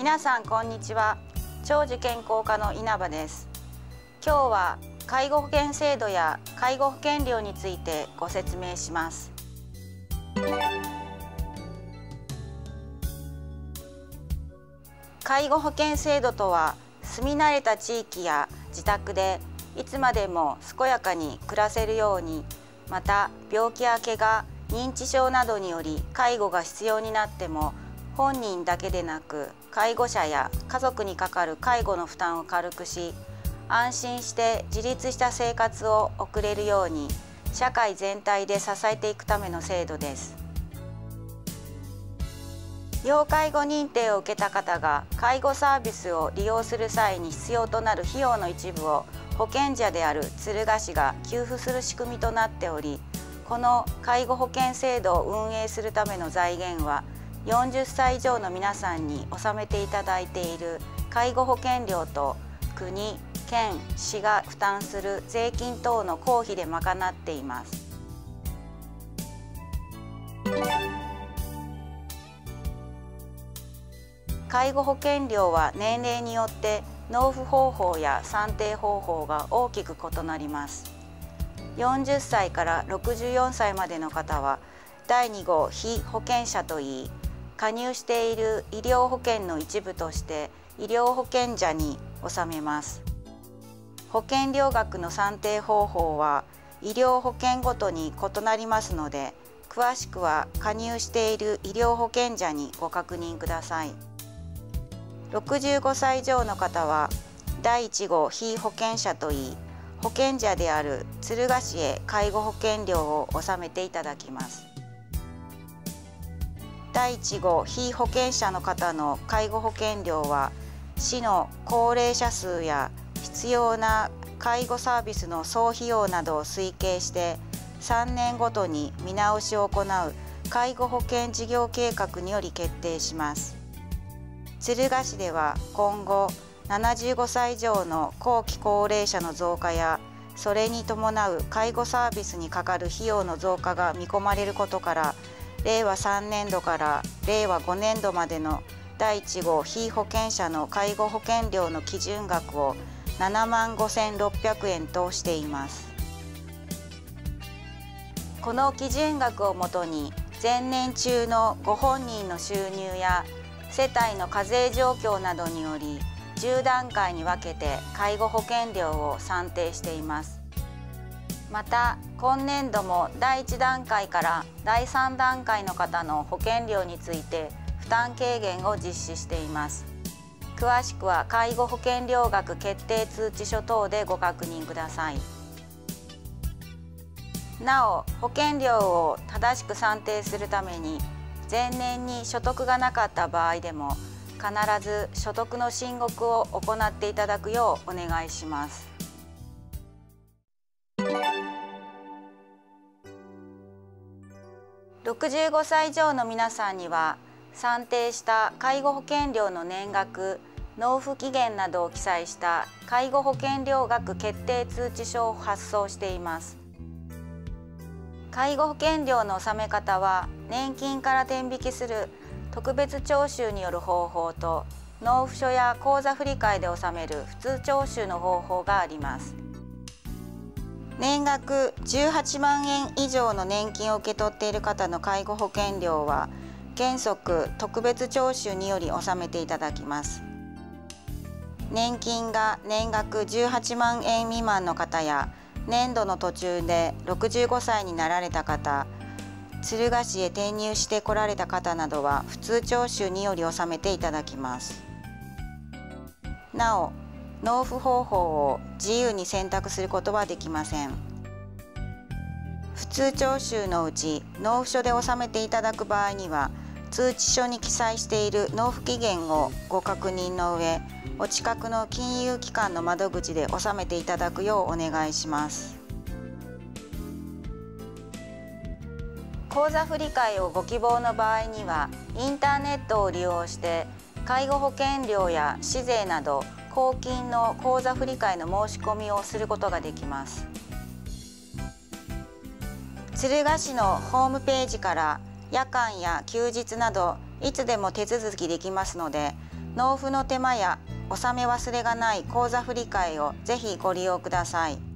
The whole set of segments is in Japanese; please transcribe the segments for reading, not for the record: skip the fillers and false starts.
皆さんこんにちは。長寿健康課の稲葉です。今日は介護保険制度や介護保険料についてご説明します。介護保険制度とは、住み慣れた地域や自宅でいつまでも健やかに暮らせるように、また病気や怪我、認知症などにより介護が必要になっても、本人だけでなく介護者や家族にかかる介護の負担を軽くし、安心して自立した生活を送れるように社会全体で支えていくための制度です。要介護認定を受けた方が介護サービスを利用する際に必要となる費用の一部を保険者である敦賀市が給付する仕組みとなっており、この介護保険制度を運営するための財源は40歳以上の皆さんに納めていただいている介護保険料と国、県、市が負担する税金等の公費で賄っています。介護保険料は年齢によって納付方法や算定方法が大きく異なります。40歳から64歳までの方は第2号被保険者といい、加入している医療保険の一部として医療保険者に納めます。保険料額の算定方法は医療保険ごとに異なりますので、詳しくは加入している医療保険者にご確認ください。65歳以上の方は第1号被保険者といい、保険者である敦賀市へ介護保険料を納めていただきます。第1号被保険者の方の介護保険料は、市の高齢者数や必要な介護サービスの総費用などを推計して3年ごとに見直しを行う介護保険事業計画により決定します。敦賀市では今後75歳以上の後期高齢者の増加や、それに伴う介護サービスにかかる費用の増加が見込まれることから、令和3年度から令和5年度までの第1号被保険者の介護保険料の基準額を75,600円としています。この基準額をもとに、前年中のご本人の収入や世帯の課税状況などにより10段階に分けて介護保険料を算定しています。また今年度も第1段階から第3段階の方の保険料について負担軽減を実施しています。詳しくは介護保険料額決定通知書等でご確認ください。なお、保険料を正しく算定するために、前年に所得がなかった場合でも必ず所得の申告を行っていただくようお願いします。65歳以上の皆さんには、算定した介護保険料の年額、納付期限などを記載した介護保険料額決定通知書を発送しています。介護保険料の納め方は、年金から転引きする特別徴収による方法と、納付書や口座振替で納める普通徴収の方法があります。年額18万円以上の年金を受け取っている方の介護保険料は、原則特別徴収により納めていただきます。年金が年額18万円未満の方や、年度の途中で65歳になられた方、敦賀市へ転入してこられた方などは普通徴収により納めていただきます。なお、納付方法を自由に選択することはできません。普通徴収のうち納付書で納めていただく場合には、通知書に記載している納付期限をご確認の上、お近くの金融機関の窓口で納めていただくようお願いします。口座振替をご希望の場合には、インターネットを利用して介護保険料や市税など公金の口座振替の申し込みをすることができます。敦賀市のホームページから夜間や休日などいつでも手続きできますので、 納付の手間や納め忘れがない口座振替をぜひご利用ください。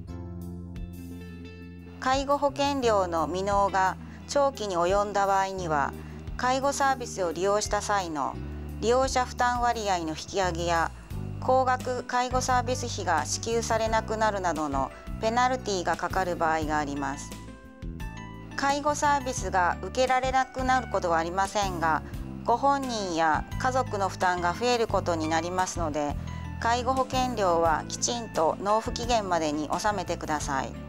介護保険料の未納が長期に及んだ場合には、介護サービスを利用した際の利用者負担割合の引き上げや高額介護サービス費が支給されなくなるなどのペナルティがかかる場合があります。介護サービスが受けられなくなることはありませんが、ご本人や家族の負担が増えることになりますので、介護保険料はきちんと納付期限までに納めてください。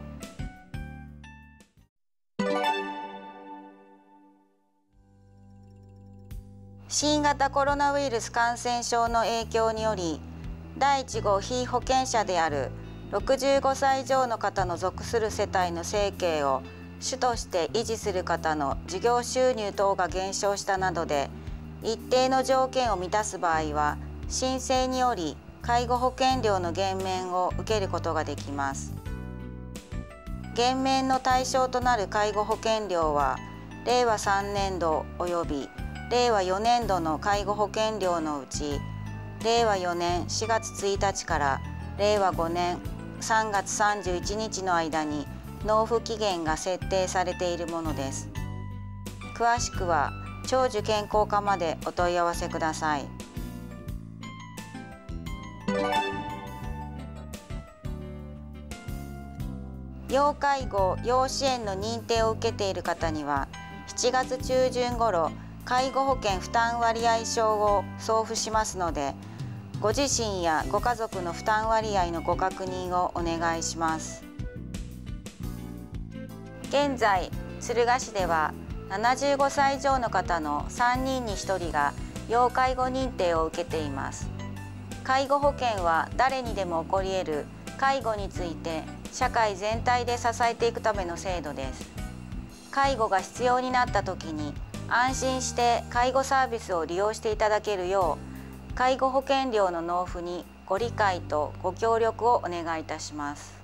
新型コロナウイルス感染症の影響により、第1号被保険者である65歳以上の方の属する世帯の生計を主として維持する方の事業収入等が減少したなどで、一定の条件を満たす場合は、申請により介護保険料の減免を受けることができます。減免の対象となる介護保険料は、令和3年度及び令和4年度の介護保険料のうち、令和4年4月1日から令和5年3月31日の間に納付期限が設定されているものです。詳しくは長寿健康課までお問い合わせください。要介護・要支援の認定を受けている方には、7月中旬ごろ介護保険負担割合証を送付しますので、ご自身やご家族の負担割合のご確認をお願いします。現在、敦賀市では75歳以上の方の3人に1人が要介護認定を受けています。介護保険は誰にでも起こり得る介護について社会全体で支えていくための制度です。介護が必要になった時に安心して介護サービスを利用していただけるよう、介護保険料の納付にご理解とご協力をお願いいたします。